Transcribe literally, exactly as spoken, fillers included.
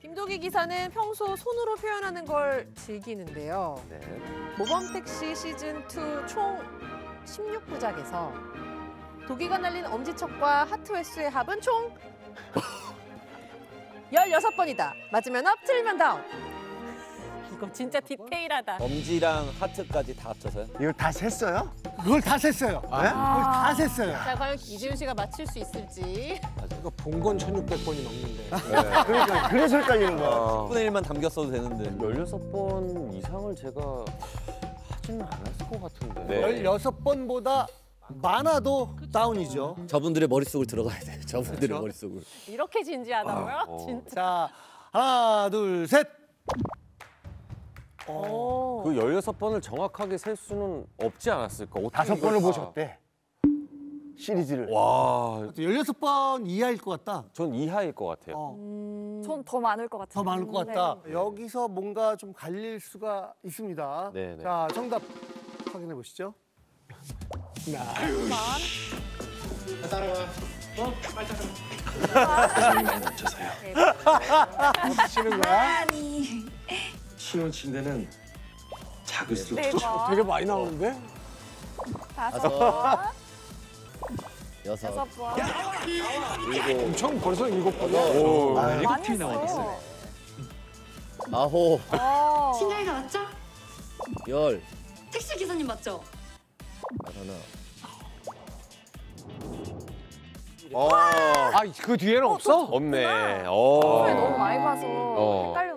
김도기 기사는 평소 손으로 표현하는 걸 즐기는데요. 네. 모범택시 시즌 투 총 십육 부작에서 도기가 날린 엄지척과 하트 횟수의 합은 총 열여섯 번이다. 맞으면 업, 틀리면 다운. 이거 진짜 디테일하다. 엄지랑 하트까지 다 합쳐서요? 이걸 다 셌어요? 그걸 다 셌어요. 네? 그걸 다 셌어요. 자, 과연 이재훈 씨가 맞힐 수 있을지. 이거 본 건 천육백 번이 넘는데. 네. 그러니까 그래서 헷갈리는 거야. 십분의 일만 담겼어도 되는데. 열여섯 번 이상을 제가 하지는 않았을 것 같은데. 네. 열여섯 번보다 많아도 다운이죠. 저분들의 머릿속을 들어가야 돼요. 저분들의 그렇죠? 머릿속을. 이렇게 진지하다고요? 어. 진짜. 자, 하나, 둘, 셋. 오. 그 열여섯 번을 정확하게 셀 수는 없지 않았을까? 어떻게 다섯 이걸 번을 다- 보셨대. 시리즈를. 와, 열여섯 번 이하일 것 같다. 전 이하일 것 같아요. 어, 전 더 많을 것 같아요. 더 많을 것 같다. 여기서 뭔가 좀 갈릴 수가 있습니다. 네, 네. 자, 정답 확인해 보시죠. 치는 거야? 아니. 신혼 침대는 작을수록 네 좋죠. 되게 많이 나오는데? 다섯 번. 여섯. 여섯 번. 엄청 벌써 일곱 번이야? 오, 아, 일곱 많이 팀이 했어요. 나왔어요. 아홉. 어. 신경이가 맞죠? 열. 택시 기사님 맞죠? 하나. 어, 아, 그 뒤에는 없어? 없네. 어, 어. 너무 많이 봐서 어. 헷갈려.